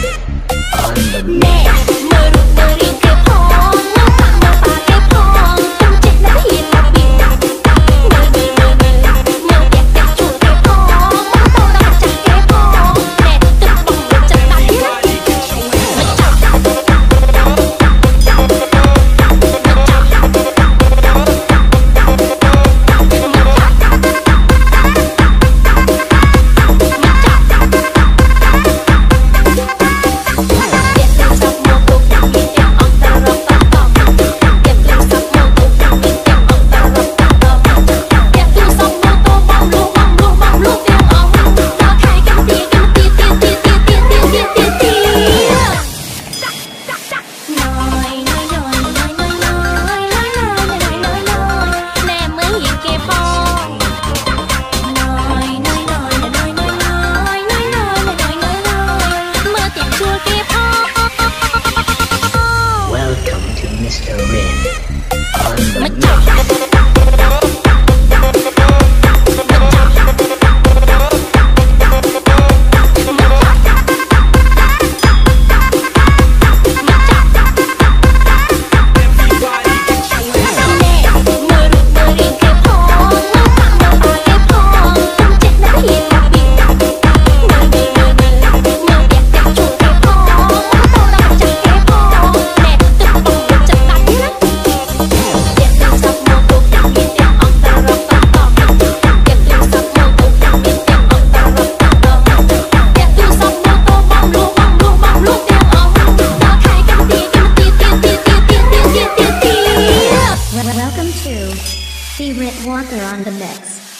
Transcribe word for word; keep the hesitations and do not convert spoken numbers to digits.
on the mix. Nè, mơ rụt mơ riêng kê phong, mơ phạ mơ phạ kê phong, tâm chết nó hiền là biển. Mơ mơ mơ mơ, mơ đẹp đẹp chua kê phong, mơ tao đã chặt kê phong. Nè, tức bóng được chặt ta thiết. Mơ chọc, mơ chọc, Welcome to Mister Rin on the mơ mix. chọc. Welcome to Secret Walker on the mix.